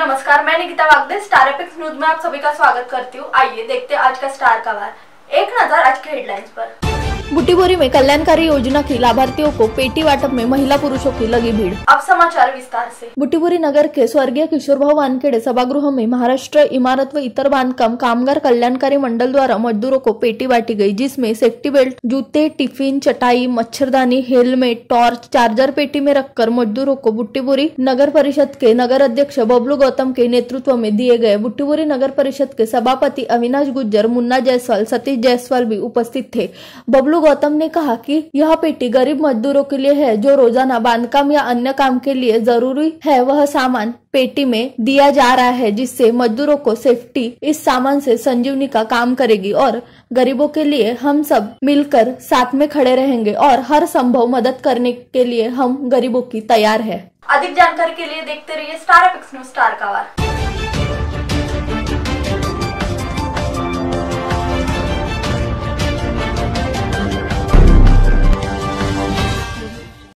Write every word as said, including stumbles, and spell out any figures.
नमस्कार, मैं Nikita Wagde Star Epics News में आप सभी का स्वागत करती हूँ। आइए देखते हैं आज का स्टार का वार। एक नजर आज के हेडलाइंस पर। बुटीबोरी में कल्याणकारी योजना की लाभार्थियों को पेटी वाटप में महिला पुरुषों की लगी भीड़। अब समाचार विस्तार से। बुटीबोरी नगर के स्वर्गीय किशोरभाऊ वानखेड़े सभागृह में महाराष्ट्र इमारत व इतर बांधकाम कामगार कल्याणकारी मंडल द्वारा मजदूरों को पेटी बांटी गई, जिसमें सेफ्टी बेल्ट, जूते, टिफिन, चटाई, मच्छरदानी, हेलमेट, टॉर्च, चार्जर पेटी में रखकर मजदूरों को बुटीबोरी नगर परिषद के नगर अध्यक्ष बबलू गौतम के नेतृत्व में दिए गए। बुटीबोरी नगर परिषद के सभापति अविनाश गुज्जर, मुन्ना जायसवाल, सतीश जायसवाल भी उपस्थित थे। बबलू गौतम ने कहा कि यह पेटी गरीब मजदूरों के लिए है जो रोजाना बांधकाम या अन्य काम के लिए जरूरी है वह सामान पेटी में दिया जा रहा है, जिससे मजदूरों को सेफ्टी इस सामान से संजीवनी का काम करेगी और गरीबों के लिए हम सब मिलकर साथ में खड़े रहेंगे और हर संभव मदद करने के लिए हम गरीबों की तैयार है। अधिक जानकारी के लिए देखते रहिए स्टार एपिक्स न्यूज स्टार का वार।